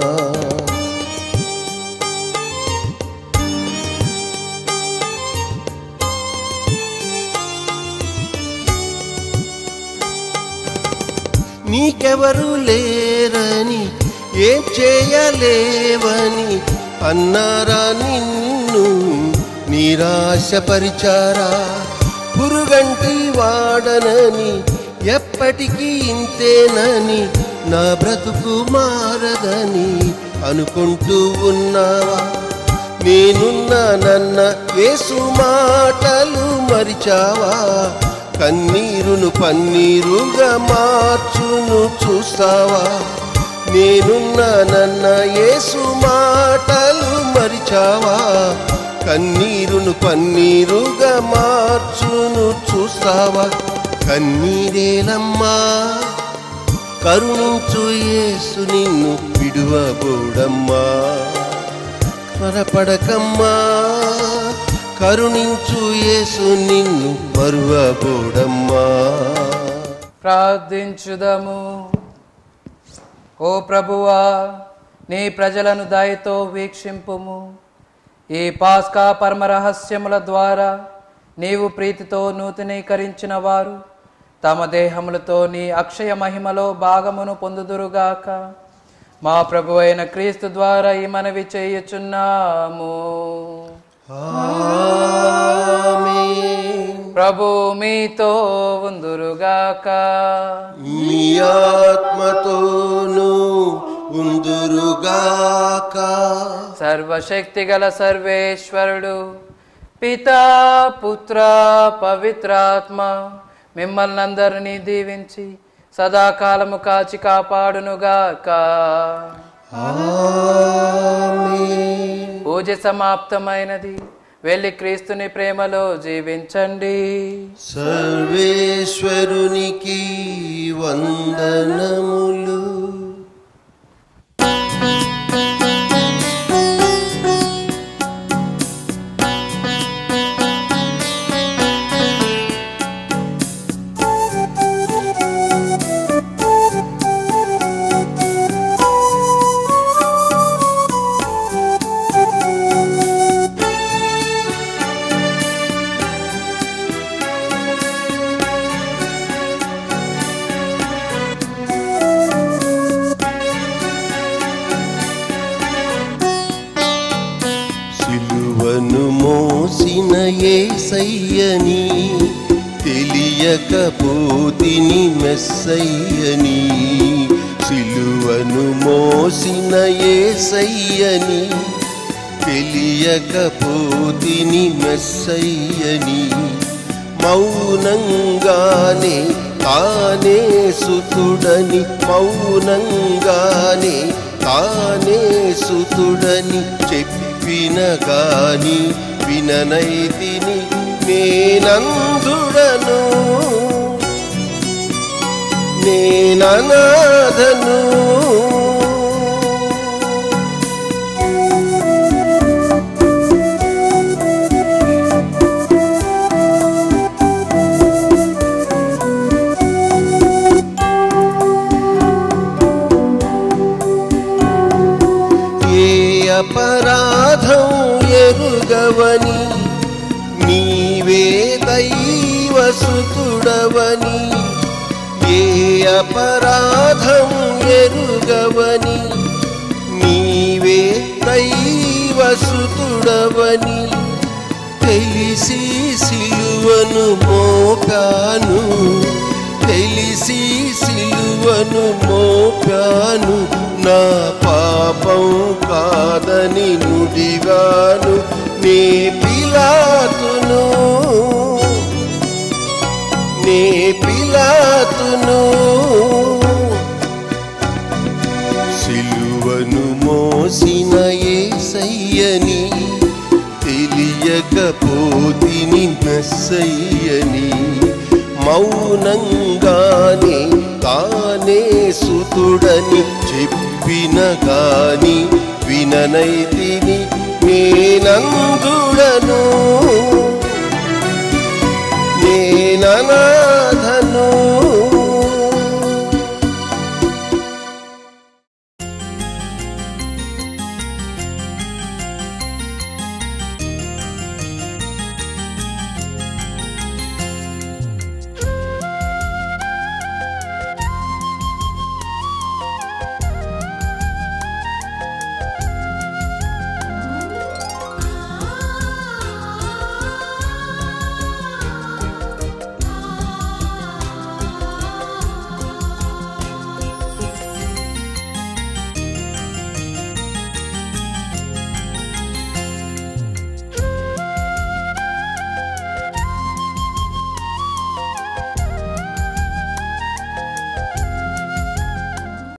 నీకెవరు లేరని, ఏం చేయలేవని అన్నారా నిన్ను నిరాశపరిచారా? పురుగంటి వాడనని, ఎప్పటికీ ఇంతేనని, నా బ్రతుకు మారదని అనుకుంటూ ఉన్నావా? నేనున్నానన్న యేసు మాటలు మరిచావా? కన్నీరును పన్నీరుగా మార్చును చూస్తావా? నేనున్నానన్న యేసు మాటలు మరిచావా? కన్నీరును పన్నీరుగా మార్చును చూస్తావా? కన్నీరేలమ్మా, కరుణించు యేసు నిన్ను విడువబోడమ్మా. త్వరపడకమ్మా, కరుణించు యేసు నిన్ను మరువబోడమ్మా. ప్రార్థించుదము. ఓ ప్రభువా, నీ ప్రజలను దయతో వీక్షింపుము. ఈ పాస్కా పరమ రహస్యముల ద్వారా నీవు ప్రీతితో నూతనీకరించిన వారు తమ దేహములతో నీ అక్షయ మహిమలో భాగమును పొందుదురుగాక. మా ప్రభు అయిన క్రీస్తు ద్వారా ఈ మనవి చేయుచున్నాము. ప్రభు మీతో ఉందురుగాక, మీ ఆత్మతోను ఉందురుగాక. సర్వశక్తి గల సర్వేశ్వరుడు పితా పుత్ర పవిత్రాత్మ మిమ్మల్ని అందరినీ దీవించి సదాకాలము కాచి కాపాడునుగాక. పూజ సమాప్తమైనది. వెళ్ళి క్రీస్తుని ప్రేమలో జీవించండి. సర్వేశ్వరునికి వందనములు. మోసిన యేసయ్యని తెలియకపోతిని మెస్సయ్యని. సిలువను మోసిన యేసయ్యని తెలియకపోతిని మెస్సయ్యని. మౌనంగానే తానే సుతుడని, మౌనంగానే తానే సుతుడని చెప్పిన గాని విననైతిని నేనందుడను, నేననాథను. అపరాధం ఎరుగవని నీవే దైవసుతుడవని. ఏ అపరాధం ఎరుగవని నీవే దైవసుతుడవని. తెలిసి సిలువను మోపాను, తెలిసి సిలువను మోపాను. నా పాపం కాదని నుడిగాను నే పిలాతును, నే పిలాతును. సిలువను మోసిన యేసయ్యని తెలియకపోతిని మెస్సయ్యని. మౌనంగానే తానే సుతుడని చెప్పిన గాని విననైతిని నేనందుడను,